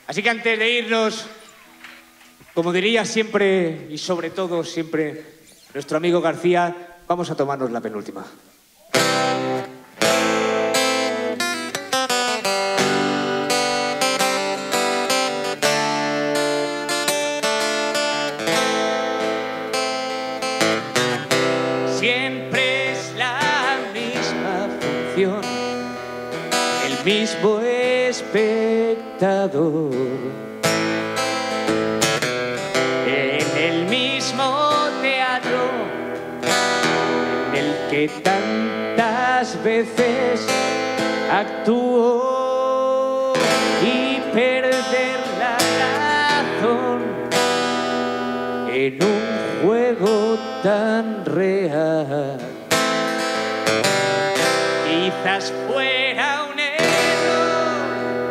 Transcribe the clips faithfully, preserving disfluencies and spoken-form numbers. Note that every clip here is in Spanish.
Así que antes de irnos, como diría siempre y sobre todo siempre nuestro amigo García, vamos a tomarnos la penúltima. Siempre es la misma función, el mismo espectador, en el mismo teatro en el que tantas veces actuó, y perder la razón en un juego tan real. Quizás fuera un error,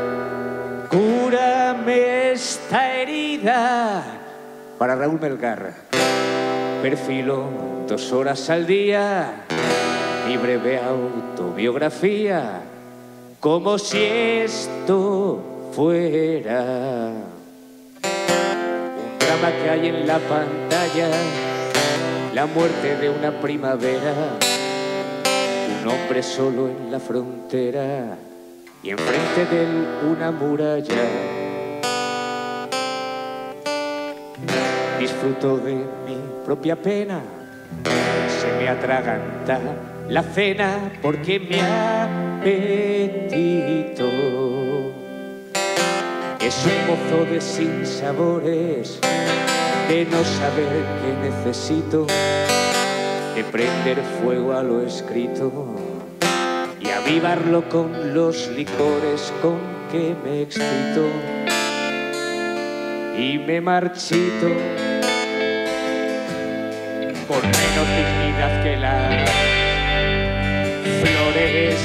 cúrame esta herida. Para Raúl Melgar, perfilo dos horas al día, mi breve autobiografía, como si esto fuera un drama que hay en la pantalla, la muerte de una primavera, un hombre solo en la frontera y enfrente de él una muralla. Disfruto de mi propia pena, se me atraganta la cena porque mi apetito es un mozo de sinsabores, de no saber qué necesito, de prender fuego a lo escrito y avivarlo con los licores con que me excito y me marchito por menos dignidad que las flores.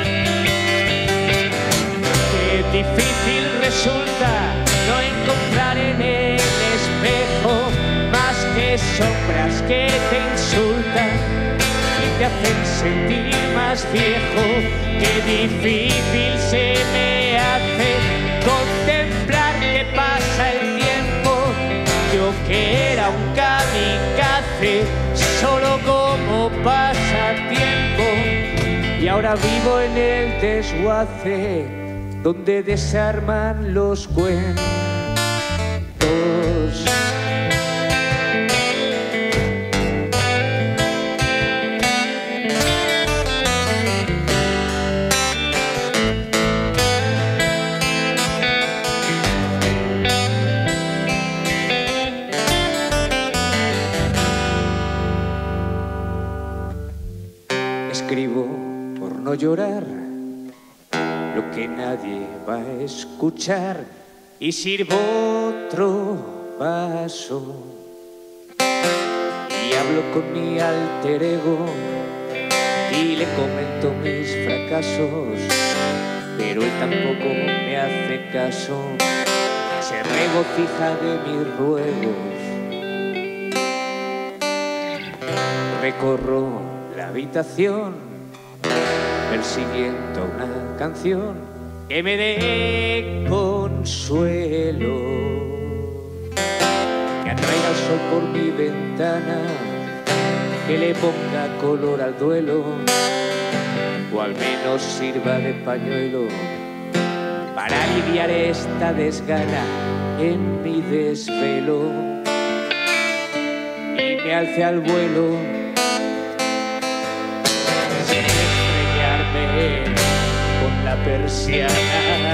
Qué difícil resulta no encontrar en el espejo más que sombras que te insultan y te hacen sentir más viejo. Qué difícil se me hace contemplar que pasa el tiempo. Yo que era un kamikaze solo como pasatiempo, y ahora vivo en el desguace donde desarman los cuentos. Escribo por no llorar lo que nadie va a escuchar y sirvo otro vaso y hablo con mi alter ego y le comento mis fracasos, pero él tampoco me hace caso, se regocija de mis ruegos. Recorro la habitación persiguiendo una canción que me dé consuelo, que atraiga el sol por mi ventana, que le ponga color al duelo, o al menos sirva de pañuelo para aliviar esta desgana en mi desvelo, y me alce al vuelo con la persiana.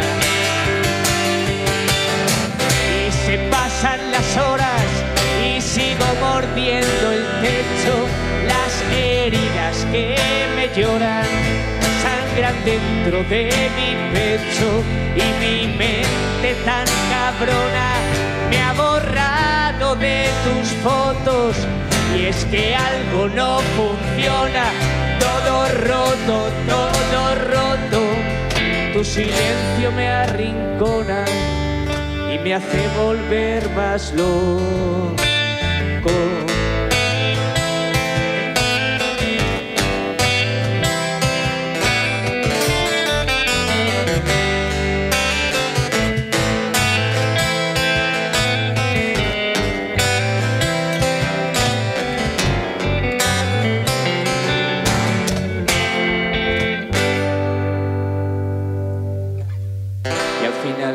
Y se pasan las horas y sigo mordiendo el techo, las heridas que me lloran sangran dentro de mi pecho, y mi mente tan cabrona me ha borrado de tus fotos, y es que algo no funciona. Todo roto, todo roto, tu silencio me arrincona y me hace volver más loco.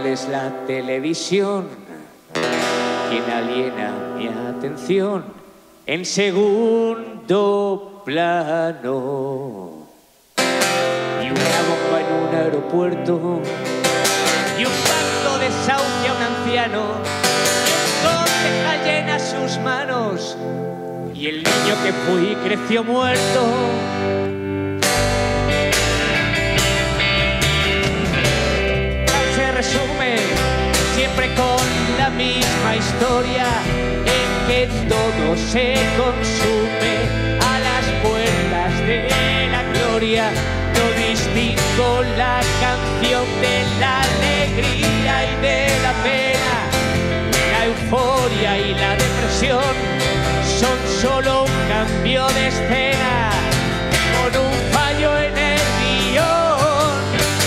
es la televisión quien aliena mi atención en segundo plano. Y una bomba en un aeropuerto y un pacto desahucia a un anciano, y llena sus manos, y el niño que fui creció muerto. Se resume siempre con la misma historia, en que todo se consume a las puertas de la gloria. No distingo la canción de la alegría y de la pena. La euforia y la depresión son solo un cambio de escena con un fallo en el guión.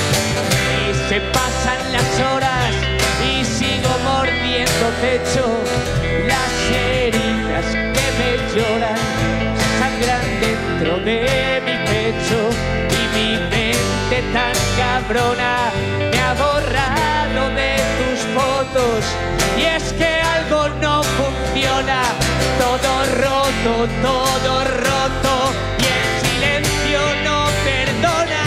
Y se pasan las horas y sigo mordiendo techo. Las heridas que me lloran sangran dentro de mi pecho, y mi mente tan cabrona me ha borrado de tus fotos. Y es que algo no funciona, todo roto, todo roto, y el silencio no perdona.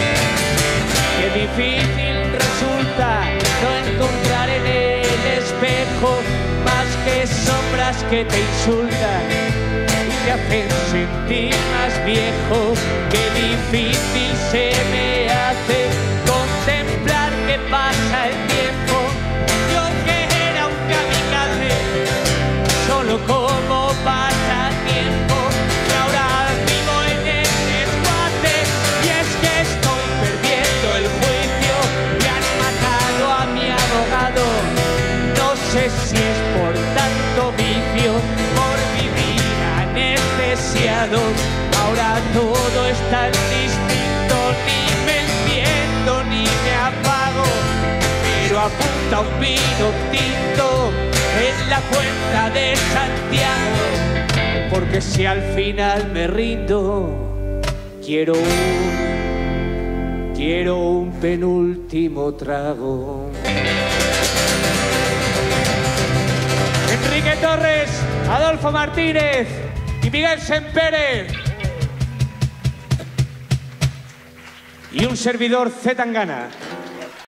Qué difícil resulta no encontrar en el espejo más que sombras que te insultan y te hacen sentir más viejo. Qué difícil se me hace contemplar que pasa el tiempo. Yo que era un kamikaze, solo como pasatiempo, y ahora vivo en el desguace. Y es que estoy perdiendo el juicio, me han matado a mi abogado. No sé si es por tanto vicio, por vivir anestesiado. Ahora todo es tan distinto, ni me enciendo ni me apago, pero apunta un vino tinto en la cuenta de Santiago. Porque si al final me rindo, quiero un, quiero un penúltimo trago. Enrique Torres, Adolfo Martínez y Miguel Sempere. Y un servidor Z Tangana.